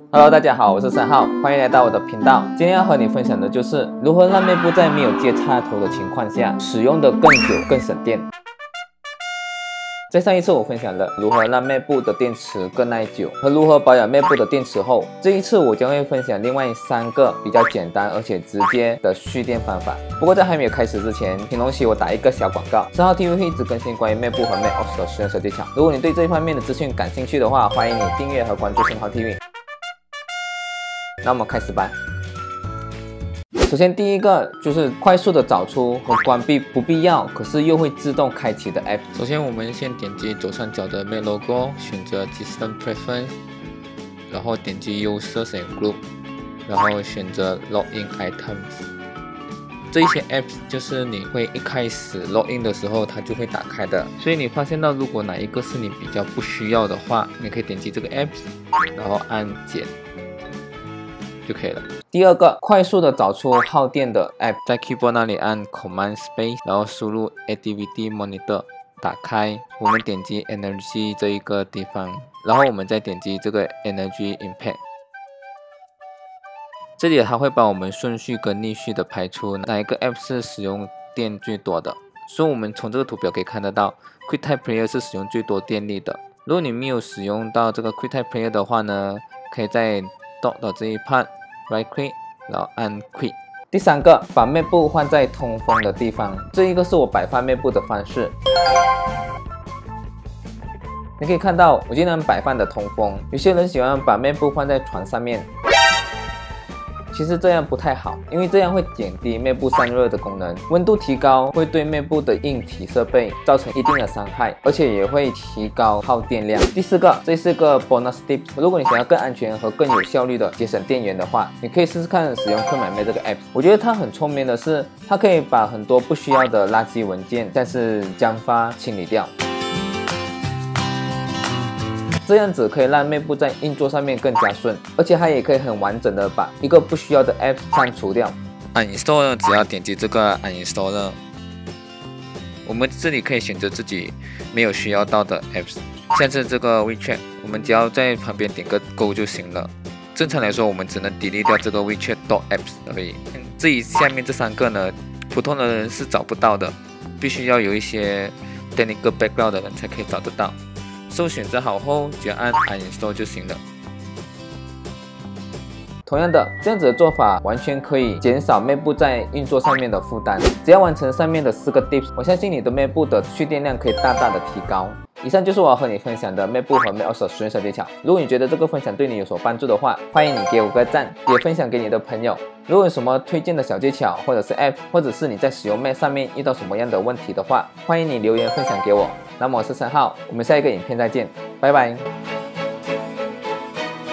Hello， 大家好，我是3号，欢迎来到我的频道。今天要和你分享的就是如何让面部在没有接插头的情况下使用的更久、更省电。在上一次我分享了如何让面部的电池更耐久和如何保养面部的电池后，这一次我将会分享另外3个比较简单而且直接的蓄电方法。不过在还没有开始之前，请容许我打一个小广告。3号 TV 会一直更新关于面部和 Make Off 的使用小技巧。如果你对这一方面的资讯感兴趣的话，欢迎你订阅和关注3号 TV。那我们开始吧。首先，第一个就是快速的找出和关闭不必要可是又会自动开启的 App。首先，我们先点击左上角的 Make Logo， 选择 System Preference， 然后点击 Users and Group， 然后选择 Login Items。这一些 Apps 就是你会一开始 Login 的时候它就会打开的，所以你发现到如果哪一个是你比较不需要的话，你可以点击这个 Apps， 然后按减。就可以了。第二个，快速的找出耗电的 App， 在 Keyboard 那里按 Command Space， 然后输入 Activity Monitor， 打开。我们点击 Energy 这一个地方，然后我们再点击这个 Energy Impact。这里它会把我们顺序跟逆序的排出哪一个 App 是使用电最多的。所以我们从这个图表可以看得到 QuickTime Player 是使用最多电力的。如果你没有使用到这个 QuickTime Player 的话呢，可以在 Dot 的这一 part。Right click， 然后按 Quit。第三个，把面部放在通风的地方，这一个是我摆放面部的方式。你可以看到，我尽量摆放的通风。有些人喜欢把面部放在床上面，其实这样不太好，因为这样会减低面部散热的功能，温度提高会对面部的硬体设备造成一定的伤害，而且也会提高耗电量。第四个，这是个 bonus tip， 如果你想要更安全和更有效率的节省电源的话，你可以试试看使用 QuickMyMate 这个 app。我觉得它很聪明的是，它可以把很多不需要的垃圾文件，像是浆发清理掉。这样子可以让面部在运作上面更加顺，而且它也可以很完整的把一个不需要的 App 删除掉。Uninstall 只要点击这个 Uninstall， 我们这里可以选择自己没有需要到的 Apps， 像是这个 WeChat， 我们只要在旁边点个勾就行了。正常来说，我们只能 delete 掉这个 WeChat.apps 而已。至于下面这3个呢，普通的人是找不到的，必须要有一些 technical background 的人才可以找得到。选择好后，只要按 Uninstall 就行了。同样的，这样子的做法完全可以减少面部在运作上面的负担。只要完成上面的4个 tips， 我相信你的面部的蓄电量可以大大的提高。以上就是我要和你分享的面部和 Make Off 使用小技巧。如果你觉得这个分享对你有所帮助的话，欢迎你给我个赞，也分享给你的朋友。如果有什么推荐的小技巧，或者是 App， 或者是你在使用 Mac 上面遇到什么样的问题的话，欢迎你留言分享给我。那么我是3号，我们下一个影片再见，拜拜。